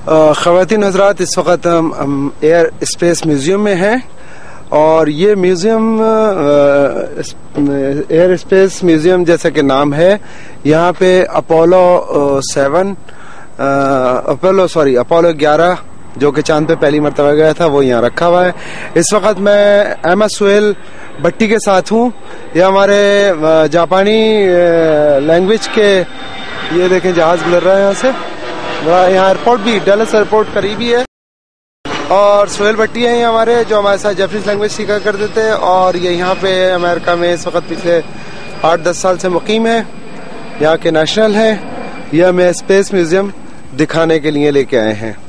ख़वातीन हज़रात, इस वक्त हम एयर स्पेस म्यूज़ियम में हैं और ये म्यूज़ियम एयर स्पेस म्यूज़ियम जैसा कि नाम है, यहाँ पे अपोलो 11 जो कि चांद पे पहली मरतबा गया था वो यहाँ रखा हुआ है। इस वक्त मैं अहमद सुहेल भट्टी के साथ हूँ। ये हमारे जापानी लैंग्वेज के, ये देखें जहाज़ गुजर रहा है यहाँ से। यहाँ एयरपोर्ट भी, डैलस एयरपोर्ट करीबी है। और सुहेल भट्टी हैं ये हमारे, जो हमारे साथ जापानीज लैंग्वेज सीखा करते थे और ये यहाँ पे अमेरिका में इस वक्त पिछले 8-10 साल से मुकीम है, यहाँ के नेशनल हैं। ये हमें स्पेस म्यूज़ियम दिखाने के लिए लेके आए हैं।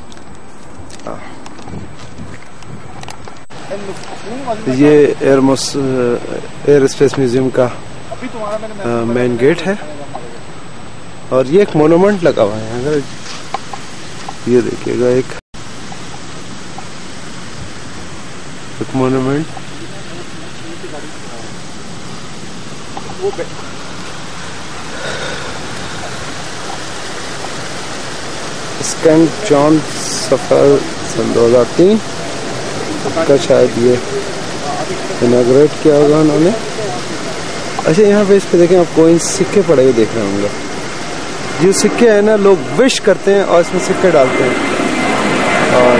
ये एयर स्पेस म्यूज़ियम का मेन गेट है और ये एक मोनूमेंट लगा हुआ है। अगर ये देखिएगा एक मोनूमेंट, सेंट जॉन सफर सन 2003 का शायद ये इनॉग्रेट किया होगा उन्होंने। अच्छा, यहाँ पे इस पे देखें आप, कोई सिक्के पड़े हुए देख रहे होंगे। जो सिक्के हैं ना, लोग विश करते हैं और इसमें सिक्के डालते हैं। और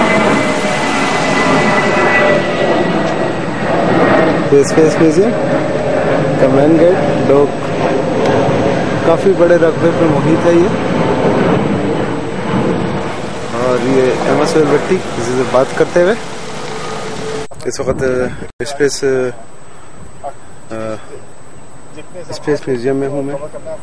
स्पेस म्यूजियम का मेन गेट, लोग काफी बड़े रकबे पर मुहित है ये। और ये अहमद सुहेल भट्टी किसी से बात करते हुए इस वक्त स्पेस म्यूजियम में हूँ मैं।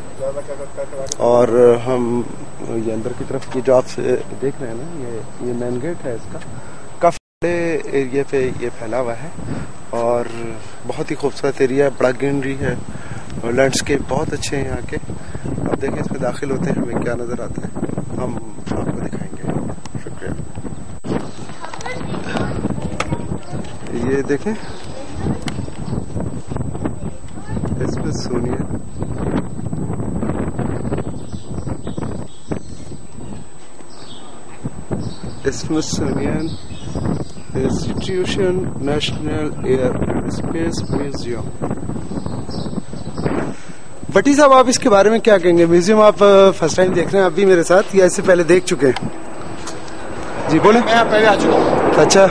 और हम ये अंदर की तरफ, ये जो आप देख रहे हैं ना, ये मेन गेट है इसका। काफी बड़े एरिया पे ये फैला हुआ है और बहुत ही खूबसूरत एरिया है, बड़ा ग्रीनरी है और लैंडस्केप बहुत अच्छे हैं यहाँ के। अब देखें इसमें दाखिल होते हैं, हमें क्या नजर आता है हम आपको दिखाएंगे। शुक्रिया। ये देखें Smithsonian, institution national air space museum. Bhatti साहब, आप इसके बारे में क्या कहेंगे? म्यूजियम आप फर्स्ट टाइम देख रहे हैं, आप भी मेरे साथ, या इससे पहले देख चुके हैं? जी बोले। मैं पहले आ चुका हूँ। अच्छा,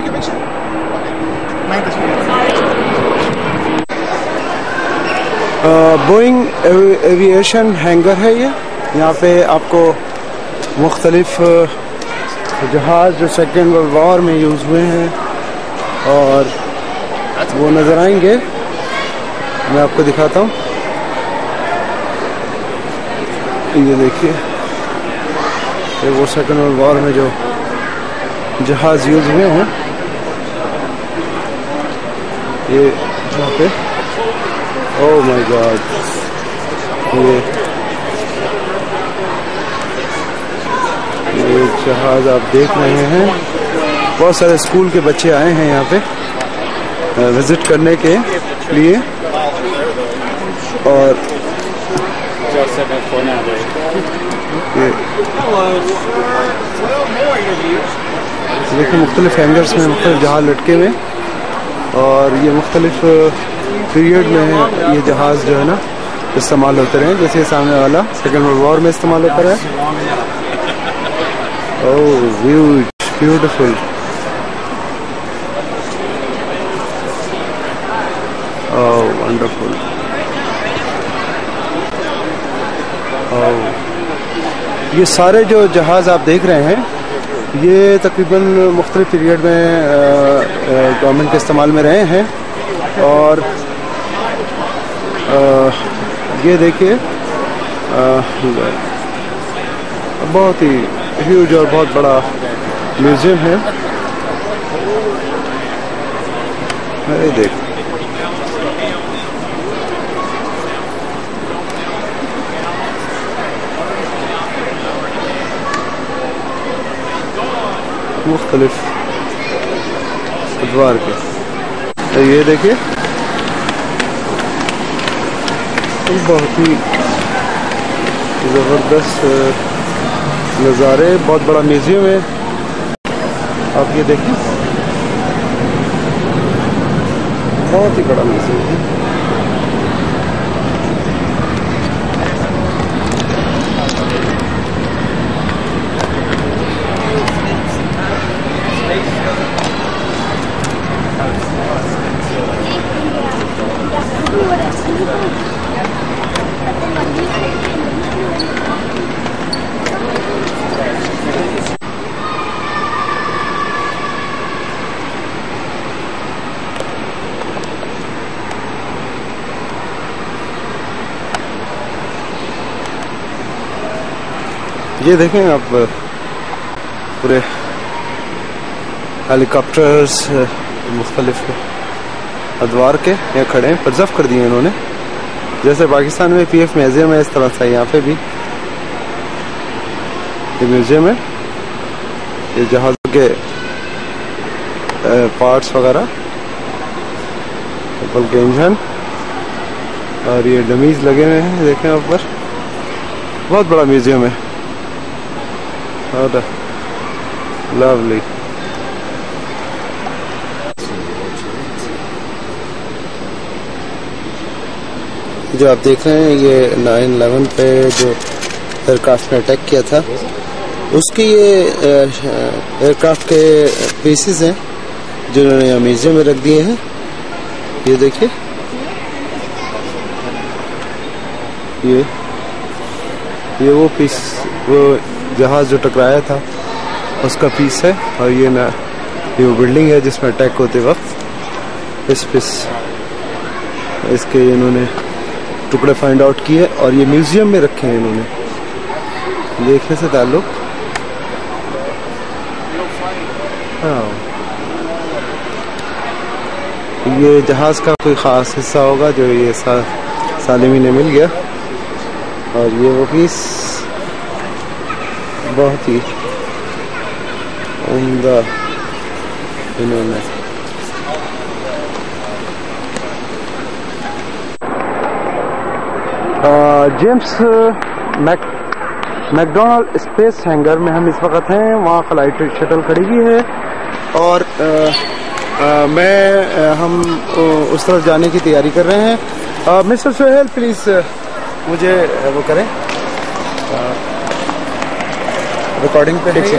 बोइंग एविएशन हैंगर है ये। यहाँ पे आपको मुख्तलिफ जहाज जो सेकेंड वर्ल्ड वॉर में यूज़ हुए हैं और वो नज़र आएंगे। मैं आपको दिखाता हूँ, ये देखिए, ये वो सेकेंड वर्ल्ड वॉर में जो जहाज यूज़ हुए हैं। ये यहाँ पे, ओह माय गॉड, ये जहाज आप देख रहे हैं। बहुत सारे स्कूल के बच्चे आए हैं यहाँ पे विजिट करने के लिए। और देखिए मुख्तलिफ हैंगर्स में मुख्तलिफ जहाज लटके हुए, और ये मुख्तलिफ पीरियड में ये जहाज जो है ना इस्तेमाल होते रहे। जैसे सामने वाला सेकेंड वर्ल्ड वॉर में इस्तेमाल होता रहा। Oh beautiful, oh wonderful. ये सारे जो जहाज आप देख रहे हैं, ये तकरीबन मुख्तलिफ पीरियड में गवर्नमेंट के इस्तेमाल में रहे हैं। और ये देखिए, बहुत ही ह्यूज और बहुत बड़ा म्यूजियम है। अरे देख, मुख्तलिफ अदवार के, तो ये देखिए बहुत ही ज़बरदस्त नज़ारे, बहुत बड़ा म्यूजियम है, आप ये देखें, बहुत ही बड़ा म्यूजियम है। ये देखें आप, पूरे हेलीकॉप्टर्स मुख्तलिफ अदवार के यहाँ खड़े हैं, प्रिजर्व कर दिए इन्होंने। जैसे पाकिस्तान में पीएफ म्यूजियम है, इस तरह से यहाँ पे भी ये म्यूजियम है। ये जहाज़ों के पार्ट्स वगैरह, कपल के इंजन, और ये डमीज लगे हुए हैं, देखें ऊपर, बहुत बड़ा म्यूजियम है और लवली। जो आप देख रहे हैं ये 9/11 पे जो एयरक्राफ्ट ने अटैक किया था, उसके ये एयरक्राफ्ट के पीसेस हैं जिन्होंने यहाँ म्यूजियम में रख दिए हैं। ये देखिए, ये वो पीस, वो जहाज जो टकराया था उसका पीस है, और ये वो बिल्डिंग है जिसमें अटैक होते वक्त इस पीस इसके इन्होंने टुकड़े फाइंड आउट किए और ये म्यूजियम में रखे हैं इन्होंने, देखने से ताल्लुक। हाँ, ये जहाज का कोई ख़ास हिस्सा होगा जो ये सालिमी ने मिल गया, और ये वो पीस बहुत ही उम्दा इन्होंने। जेम्स मैकडोनाल्ड स्पेस हैंगर में हम इस वक्त हैं, वहाँ फ्लाइट शटल खड़ी हुई है, और हम उस तरफ जाने की तैयारी कर रहे हैं। मिस्टर सोहेल प्लीज मुझे वो करें, रिकॉर्डिंग पे देखिए।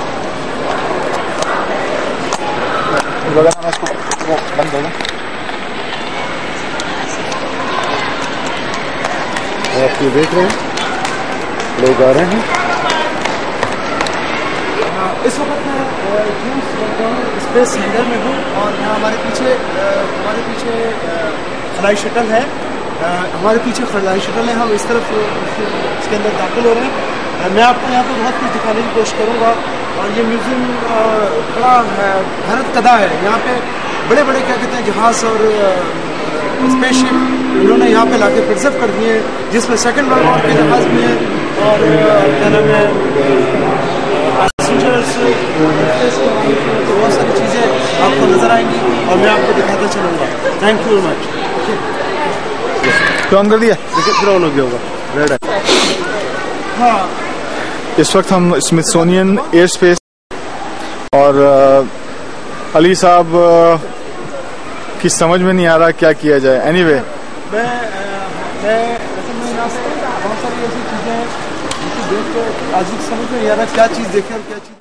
बंद होगा, आप ये देख रहे हैं लोग आ रहे हैं। इस वक्त मैं जेम्स स्पेस हैंगर में हूँ, और यहाँ हमारे पीछे खलाई शटल है, हमारे पीछे खलाई शटल है। हम इस तरफ इसके अंदर दाखिल हो रहे हैं। मैं आपको यहाँ पर बहुत कुछ दिखाने की कोशिश करूँगा, और ये म्यूजियम बड़ा भारत कदा है। यहाँ पे बड़े बड़े क्या कहते हैं जहाज और स्पेसशिप इन्होंने यहाँ पे लाके प्रिजर्व कर दिए हैं, जिसमें सेकंड वर्ल्ड वॉर के जहाज भी हैं, और क्या नाम है तो बहुत सारी चीज़ें आपको नजर आएंगी, और मैं आपको दिखाता चलूँगा। Thank you very much. तो अंदर दिया ग्राउंड हो गया होगा, रेड है। हाँ, इस वक्त हम स्मिथसोनियन एयर स्पेस, और अली साहब की समझ में नहीं आ रहा क्या किया जाए। एनीवे, मैं बहुत सारी ऐसी चीज़ें हैं जिसे देख के आज समझ में नहीं आ रहा क्या चीज़ देखें और क्या चीज़